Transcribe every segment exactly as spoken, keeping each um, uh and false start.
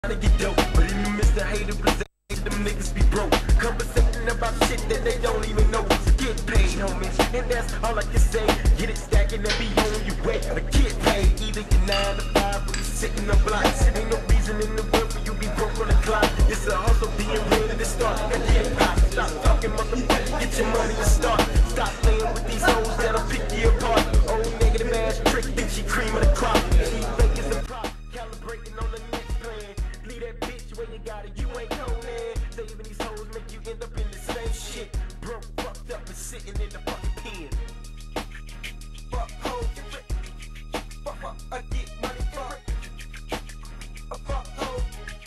to get dope, but if you miss the hater, them niggas be broke. Conversating about shit that they don't even know. Get paid, homies, and that's all I can say. Get it stacking and be on your way. But get paid, either you're nine to five or you sitting on blocks. Ain't no reason in the world for you be broke on the clock. It's a hustle being ready to start. And get pop, stop talking, motherfucker, get your money and start. Stop playing with these hoes that'll pick you apart. Old negative ass trick, think she cream of the crop. She fake is a prop, calibrating on the next plan. Leave that bitch where you got it, you ain't Conan. Saving these hoes make you end up in the same shit. Broke, fucked up, and sitting in the fucking pen. Fuck hoes, fuck, fuck, I get money, fuck. Fuck hoes,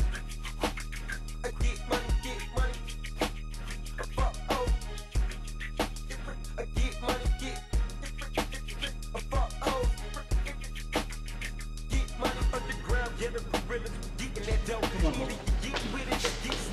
I get money, get money. Fuck hoes, I get money, get. Fuck hoes, get money underground, yeah, the gorillas getting that dope. Either you get with it or get